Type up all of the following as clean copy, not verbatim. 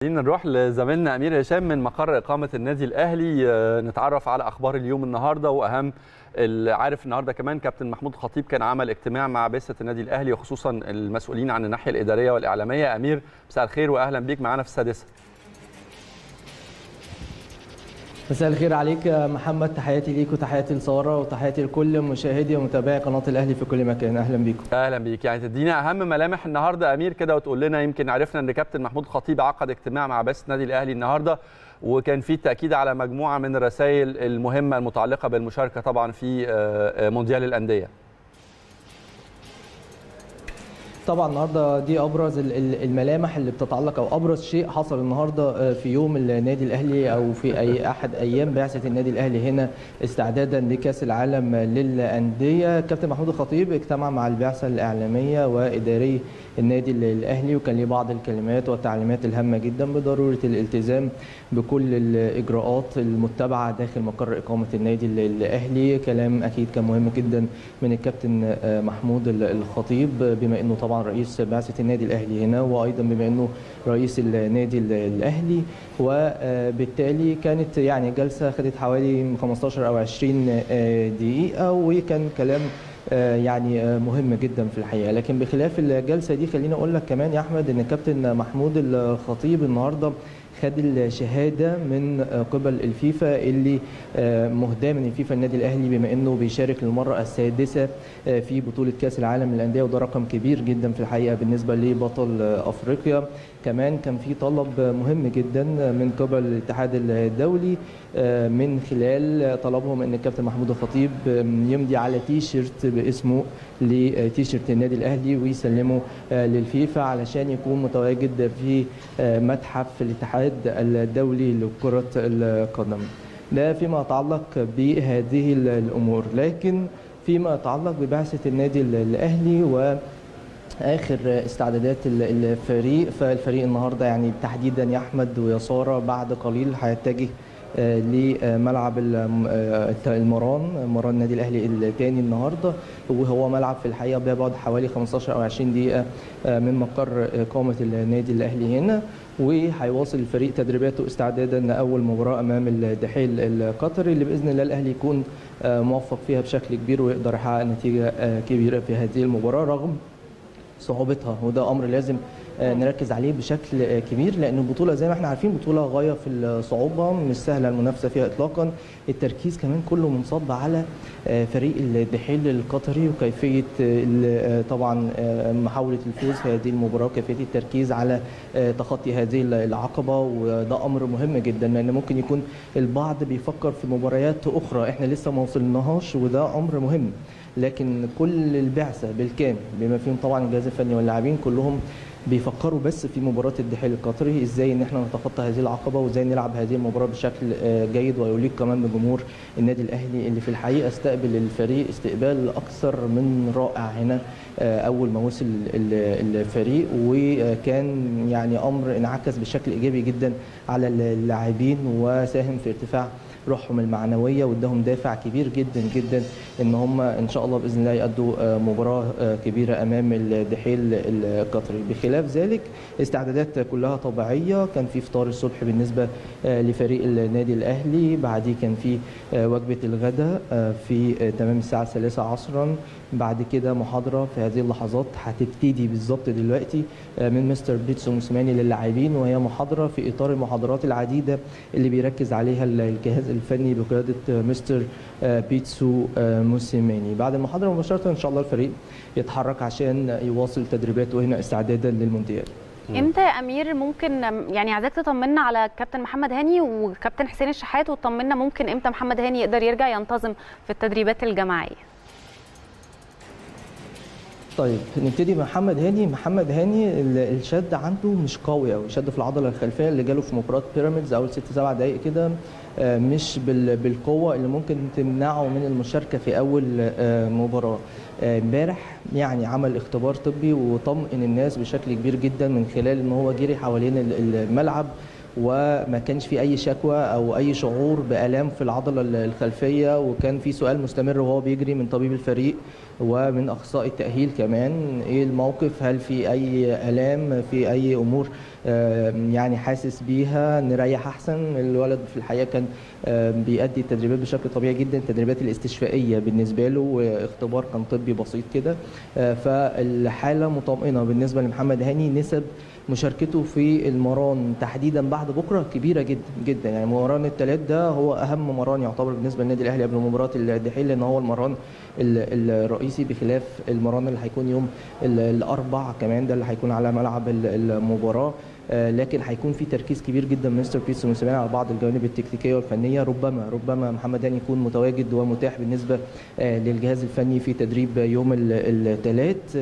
نروح لزميلنا أمير هشام من مقر إقامة النادي الأهلي، نتعرف على أخبار اليوم النهاردة وأهم. عارف النهارده كمان كابتن محمود الخطيب كان عمل اجتماع مع بعثة النادي الأهلي وخصوصا المسؤولين عن الناحية الإدارية والإعلامية. أمير مساء الخير وأهلا بيك معانا في السادسة. مساء الخير عليك يا محمد، تحياتي ليك وتحياتي لساره وتحياتي لكل مشاهدي ومتابعي قناه الاهلي في كل مكان. اهلا بيكم. اهلا بيك. يعني تدينا اهم ملامح النهارده امير كده وتقول لنا، يمكن عرفنا ان كابتن محمود الخطيب عقد اجتماع مع بعثة النادي الاهلي النهارده وكان في تاكيد على مجموعه من الرسائل المهمه المتعلقه بالمشاركه طبعا في مونديال الانديه. طبعا النهارده دي ابرز الملامح اللي بتتعلق او ابرز شيء حصل النهارده في يوم النادي الاهلي او في اي احد ايام بعثه النادي الاهلي هنا استعدادا لكاس العالم للانديه. كابتن محمود الخطيب اجتمع مع البعثه الاعلاميه واداري النادي الاهلي وكان ليه بعض الكلمات والتعليمات الهامه جدا بضروره الالتزام بكل الاجراءات المتبعه داخل مقر اقامه النادي الاهلي. كلام اكيد كان مهم جدا من الكابتن محمود الخطيب بما انه طبعا رئيس بعثه النادي الاهلي هنا وايضا بما انه رئيس النادي الاهلي، وبالتالي كانت يعني جلسه خدت حوالي 15 او 20 دقيقه وكان كلام يعني مهم جدا في الحقيقه. لكن بخلاف الجلسه دي خليني اقول لك كمان يا احمد ان الكابتن محمود الخطيب النهارده خد الشهاده من قبل الفيفا اللي مهداه من الفيفا النادي الاهلي بما انه بيشارك للمره السادسه في بطوله كاس العالم للانديه وده رقم كبير جدا في الحقيقه بالنسبه لبطل افريقيا. كمان كان في طلب مهم جدا من قبل الاتحاد الدولي من خلال طلبهم ان الكابتن محمود الخطيب يمضي على تيشيرت باسمه لتيشيرت النادي الاهلي ويسلمه للفيفا علشان يكون متواجد في متحف الاتحاد الدولي لكرة القدم. ده فيما يتعلق بهذه الامور. لكن فيما يتعلق ببعثة النادي الاهلي واخر استعدادات الفريق، فالفريق النهارده يعني تحديدا يا احمد ويا ساره بعد قليل هيتجه لملعب مران النادي الاهلي الثاني النهارده، وهو ملعب في الحقيقه بيبعد حوالي 15 او 20 دقيقه من مقر اقامه النادي الاهلي هنا، وهيواصل الفريق تدريباته استعدادا لاول مباراه امام الدحيل القطري اللي باذن الله الاهلي يكون موفق فيها بشكل كبير ويقدر يحقق نتيجه كبيره في هذه المباراه رغم صعوبتها، وده امر لازم نركز عليه بشكل كبير لان البطوله زي ما احنا عارفين بطوله غايه في الصعوبه، مش سهله المنافسه فيها اطلاقا. التركيز كمان كله منصب على فريق الدحيل القطري وكيفيه طبعا محاوله الفوز في هذه المباراه وكيفيه التركيز على تخطي هذه العقبه، وده امر مهم جدا لان ممكن يكون البعض بيفكر في مباريات اخرى احنا لسه ما وصلناهاش وده امر مهم. لكن كل البعثه بالكامل بما فيهم طبعا الجهاز الفني واللاعبين كلهم بيفكروا بس في مباراه الدحيل القطري، ازاي ان احنا نتخطى هذه العقبه وازاي نلعب هذه المباراه بشكل جيد ويليق كمان بجمهور النادي الاهلي اللي في الحقيقه استقبل الفريق استقبال اكثر من رائع هنا اول ما وصل الفريق، وكان يعني امر انعكس بشكل ايجابي جدا على اللاعبين وساهم في ارتفاع روحهم المعنويه واداهم دافع كبير جدا جدا ان هم ان شاء الله باذن الله يأدوا مباراه كبيره امام الدحيل القطري. بخلاف ذلك استعدادات كلها طبيعيه، كان في فطار الصبح بالنسبه لفريق النادي الاهلي، بعديه كان في وجبه الغداء في تمام الساعه 3 عصرا، بعد كده محاضره في هذه اللحظات هتبتدي بالظبط دلوقتي من مستر بيتسو موسيماني للاعبين، وهي محاضره في اطار المحاضرات العديده اللي بيركز عليها الجهاز الفني بقياده مستر بيتسو موسيماني. بعد المحاضره مباشره ان شاء الله الفريق يتحرك عشان يواصل تدريباته هنا استعدادا للمونديال. امتى يا امير ممكن يعني عايزاك تطمنا على كابتن محمد هاني وكابتن حسين الشحات وتطمنا ممكن امتى محمد هاني يقدر يرجع ينتظم في التدريبات الجماعيه؟ طيب نبتدي بمحمد هاني. محمد هاني الشد عنده مش قوي قوي، شد في العضله الخلفيه اللي جاله في مباراه بيراميدز اول 6-7 دقائق كده، مش بالقوه اللي ممكن تمنعه من المشاركه في اول مباراه. امبارح يعني عمل اختبار طبي وطمئن الناس بشكل كبير جدا من خلال ان هو جري حوالين الملعب وما كانش في اي شكوى او اي شعور بالام في العضله الخلفيه، وكان في سؤال مستمر وهو بيجري من طبيب الفريق ومن اخصائي التاهيل كمان، ايه الموقف، هل في اي الام، في اي امور يعني حاسس بيها، نريح احسن. الولد في الحقيقه كان بيأدي التدريبات بشكل طبيعي جدا، التدريبات الاستشفائيه بالنسبه له، واختبار كان طبي بسيط كده. فالحاله مطمئنه بالنسبه لمحمد هاني. نسب مشاركته في المران تحديدا بعد بكره كبيره جدا جدا، يعني مران الثلاث ده هو اهم مران يعتبر بالنسبه للنادي الاهلي قبل مباراه الدحيل، لان هو المران الرئيسي، بخلاف المران اللي هيكون يوم الاربع كمان، ده اللي هيكون على ملعب المباراه. لكن هيكون في تركيز كبير جدا من مستر بيتسو موسيماني على بعض الجوانب التكتيكيه والفنيه. ربما محمد هاني يكون متواجد ومتاح بالنسبه للجهاز الفني في تدريب يوم الثلاث.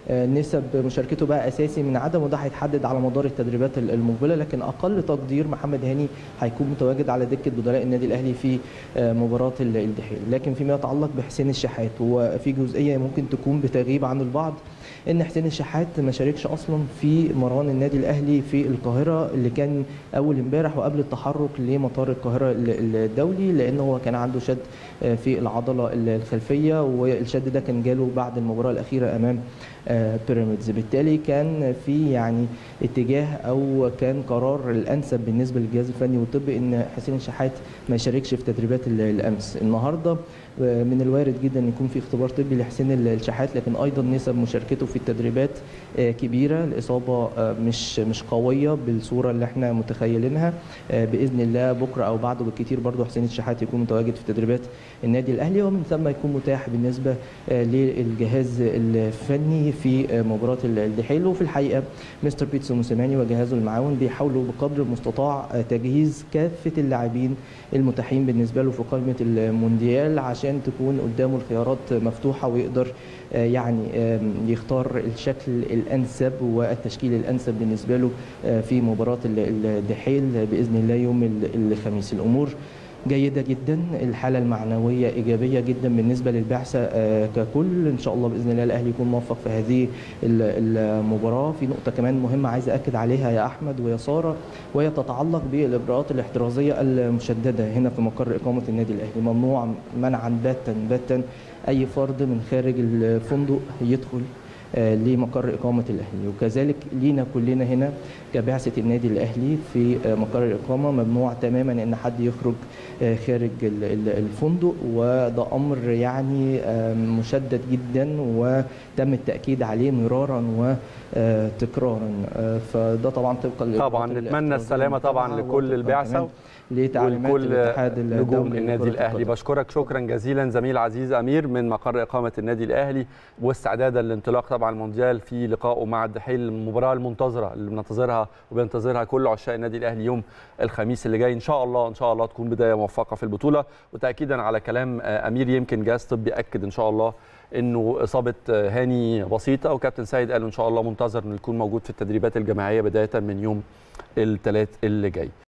نسب مشاركته بقى اساسي من عدم، وده هيتحدد على مدار التدريبات المقبله، لكن اقل تقدير محمد هاني هيكون متواجد على دكه بدلاء النادي الاهلي في مباراه الدحيل. لكن فيما يتعلق بحسين الشحات، وفي جزئيه ممكن تكون بتغيب عن البعض، ان حسين الشحات ما شاركش اصلا في مران النادي الاهلي في القاهره اللي كان اول امبارح وقبل التحرك لمطار القاهره الدولي، لان هو كان عنده شد في العضله الخلفيه، والشد ده كان جاله بعد المباراه الاخيره امام بيراميدز. بالتالي كان في يعني اتجاه او كان قرار الانسب بالنسبه للجهاز الفني والطبي ان حسين الشحات ما يشاركش في تدريبات الامس. النهارده من الوارد جدا يكون في اختبار طبي لحسين الشحات، لكن ايضا نسب مشاركته في التدريبات كبيره، الاصابه مش قويه بالصوره اللي احنا متخيلينها. باذن الله بكره او بعده بالكثير برضه حسين الشحات يكون متواجد في تدريبات النادي الاهلي، ومن ثم يكون متاح بالنسبه للجهاز الفني في مباراه الدحيل. وفي الحقيقه مستر بيتسو موسيماني وجهازه المعاون بيحاولوا بقدر المستطاع تجهيز كافه اللاعبين المتاحين بالنسبه له في قائمه المونديال، عشان تكون قدامه الخيارات مفتوحه ويقدر يعني يختار الشكل الانسب والتشكيل الانسب بالنسبه له في مباراه الدحيل باذن الله يوم الخميس. الامور جيدة جدا، الحالة المعنوية إيجابية جدا بالنسبة للبعثة ككل. إن شاء الله بإذن الله الأهلي يكون موفق في هذه المباراة. في نقطة كمان مهمة عايز أكد عليها يا أحمد ويا سارة، وهي تتعلق بالإجراءات الاحترازية المشددة هنا في مقر إقامة النادي الأهلي. ممنوع منعا باتا أي فرد من خارج الفندق يدخل لمقر إقامة الأهلي، وكذلك لينا كلنا هنا كبعثة النادي الأهلي في مقر الإقامة ممنوع تماما أن حد يخرج خارج الفندق، وده أمر يعني مشدد جدا وتم التأكيد عليه مرارا وتكرارا. فده طبعا طبعا نتمنى السلامة طبعا لكل البعثة لتعليمات الاتحاد نجوم النادي الاهلي. بشكرك شكرا جزيلا زميل عزيز امير من مقر اقامه النادي الاهلي، واستعدادا لانطلاق طبعا المونديال في لقائه مع الدحيل، المباراه المنتظره اللي بننتظرها وبينتظرها كل عشاق النادي الاهلي يوم الخميس اللي جاي. ان شاء الله تكون بدايه موفقه في البطوله. وتاكيدا على كلام امير، يمكن جهاز طبي اكد ان شاء الله انه اصابه هاني بسيطه، وكابتن سيد قال ان شاء الله منتظر انه يكون موجود في التدريبات الجماعيه بدايه من يوم الثلاث اللي جاي.